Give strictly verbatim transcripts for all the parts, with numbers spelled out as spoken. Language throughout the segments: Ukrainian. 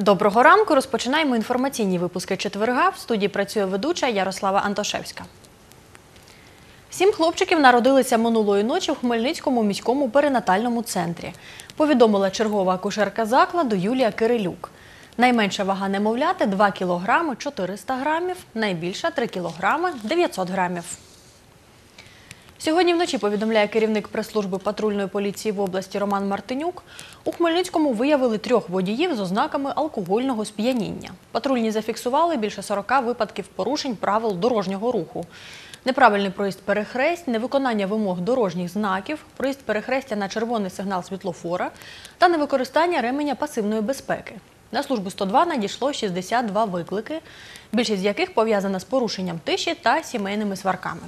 Доброго ранку. Розпочинаємо інформаційні випуски четверга. В студії працює ведуча Ярослава Антошевська. Сім хлопчиків народилися минулої ночі в Хмельницькому міському перинатальному центрі. Повідомила чергова акушерка закладу Юлія Кирилюк. Найменша вага немовляти – два кілограми чотириста грамів, найбільша – три кілограми дев'ятсот грамів. Сьогодні вночі, повідомляє керівник прес-служби патрульної поліції в області Роман Мартинюк, у Хмельницькому виявили трьох водіїв з ознаками алкогольного сп'яніння. Патрульні зафіксували більше сорока випадків порушень правил дорожнього руху. Неправильний проїзд перехресть, невиконання вимог дорожніх знаків, проїзд перехрестя на червоний сигнал світлофора та невикористання ременя пасивної безпеки. На службу сто два надійшло шістдесят два виклики, більшість з яких пов'язана з порушенням тиші та сімейними сварками.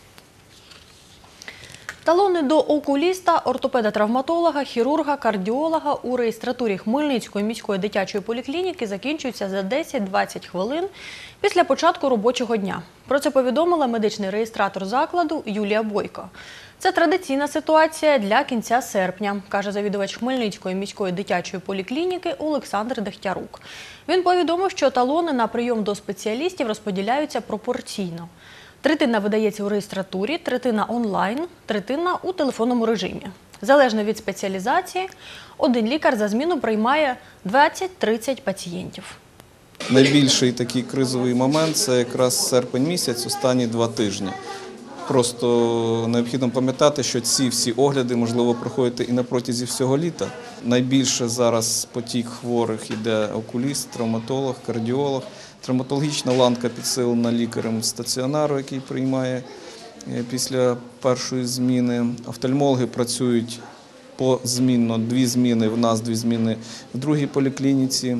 Талони до окуліста, ортопеда-травматолога, хірурга, кардіолога у реєстратурі Хмельницької міської дитячої поліклініки закінчуються за десять-двадцять хвилин після початку робочого дня. Про це повідомила медичний реєстратор закладу Юлія Бойко. Це традиційна ситуація для кінця серпня, каже завідувач Хмельницької міської дитячої поліклініки Олександр Дехтярук. Він повідомив, що талони на прийом до спеціалістів розподіляються пропорційно. Третина видається у реєстратурі, третина онлайн, третина у телефонному режимі. Залежно від спеціалізації, один лікар за зміну приймає двадцять-тридцять пацієнтів. Найбільший такий кризовий момент – це якраз серпень місяць, останні два тижні. Просто необхідно пам'ятати, що ці всі огляди можливо проходити і на протязі всього літа. Найбільше зараз потік хворих йде окуліст, травматолог, кардіолог. Травматологічна ланка підсилена лікарем стаціонару, який приймає після першої зміни. Офтальмологи працюють позмінно, дві зміни в нас, дві зміни в другій поліклініці.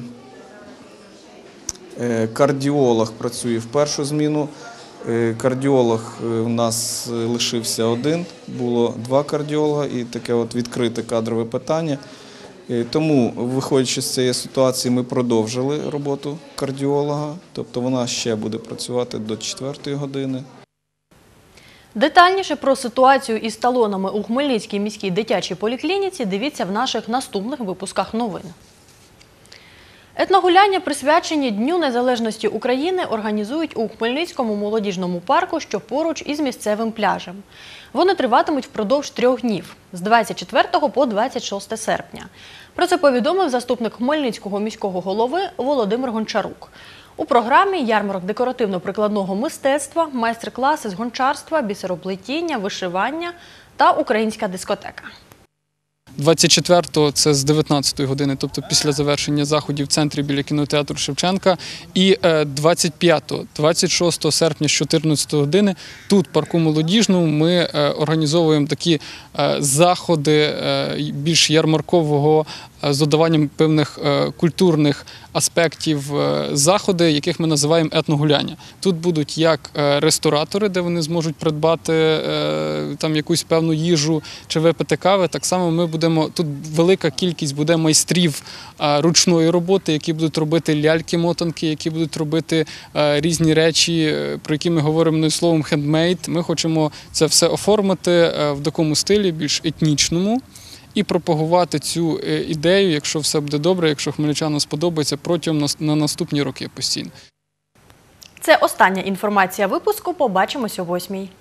Кардіолог працює в першу зміну. Кардіолог у нас лишився один, було два кардіолога і таке от відкрите кадрове питання. Тому, виходячи з цієї ситуації, ми продовжили роботу кардіолога, тобто вона ще буде працювати до четвертої години. Детальніше про ситуацію із талонами у Хмельницькій міській дитячій поліклініці дивіться в наших наступних випусках новин. Етногуляння, присвячені Дню Незалежності України, організують у Хмельницькому молодіжному парку, що поруч із місцевим пляжем. Вони триватимуть впродовж трьох днів – з двадцять четвертого по двадцять шосте серпня. Про це повідомив заступник Хмельницького міського голови Володимир Гончарук. У програмі ярмарок декоративно-прикладного мистецтва, майстер-класи з гончарства, бісероплетіння, вишивання та українська дискотека. двадцять четвертого – це з дев'ятнадцятої години, тобто після завершення заходів в центрі біля кінотеатру Шевченка. І двадцять п'ятого – двадцять шостого серпня з чотирнадцятої години тут, в парку молодіжному, ми організовуємо такі заходи більш ярмаркового з додаванням певних культурних аспектів заходи, яких ми називаємо етногуляння. Тут будуть як ресторатори, де вони зможуть придбати там якусь певну їжу чи випити кави. Так само ми будемо, тут велика кількість буде майстрів ручної роботи, які будуть робити ляльки-мотанки, які будуть робити різні речі, про які ми говоримо словом хендмейд. Ми хочемо це все оформити в такому стилі, більш етнічному, і пропагувати цю ідею, якщо все буде добре, якщо хмельничанам сподобається, протягом на наступні роки постійно. Це остання інформація випуску. Побачимось о восьмій.